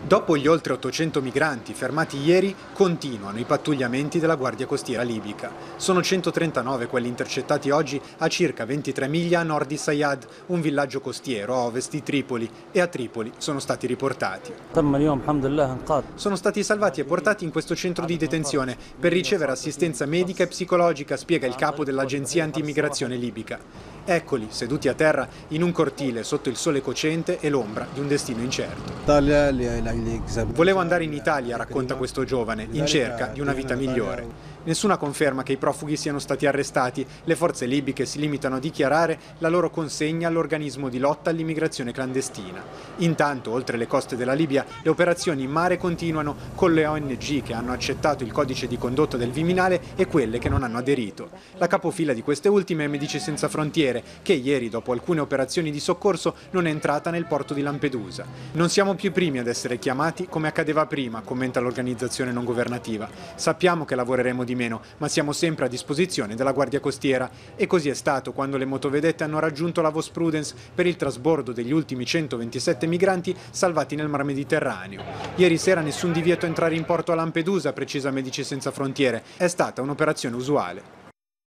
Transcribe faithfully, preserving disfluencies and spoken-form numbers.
Dopo gli oltre ottocento migranti fermati ieri, continuano i pattugliamenti della Guardia Costiera libica. Sono centotrentanove quelli intercettati oggi a circa ventitré miglia a nord di Sayyad, un villaggio costiero a ovest di Tripoli, e a Tripoli sono stati riportati. Sono stati salvati e portati in questo centro di detenzione per ricevere assistenza medica e psicologica, spiega il capo dell'agenzia anti-immigrazione libica. Eccoli, seduti a terra in un cortile sotto il sole cocente e l'ombra di un destino incerto. Volevo andare in Italia, racconta questo giovane, in cerca di una vita migliore. Nessuna conferma che i profughi siano stati arrestati. Le forze libiche si limitano a dichiarare la loro consegna all'organismo di lotta all'immigrazione clandestina. Intanto, oltre le coste della Libia, le operazioni in mare continuano con le O N G che hanno accettato il codice di condotta del Viminale e quelle che non hanno aderito. La capofila di queste ultime è Medici Senza Frontiere, che ieri, dopo alcune operazioni di soccorso, non è entrata nel porto di Lampedusa. Non siamo più i primi ad essere chiamati come accadeva prima, commenta l'organizzazione non governativa. Sappiamo che lavoreremo di meno, ma siamo sempre a disposizione della Guardia Costiera. E così è stato quando le motovedette hanno raggiunto la Vos Prudence per il trasbordo degli ultimi centoventisette migranti salvati nel Mar Mediterraneo. Ieri sera nessun divieto a entrare in porto a Lampedusa, precisa Medici Senza Frontiere. È stata un'operazione usuale.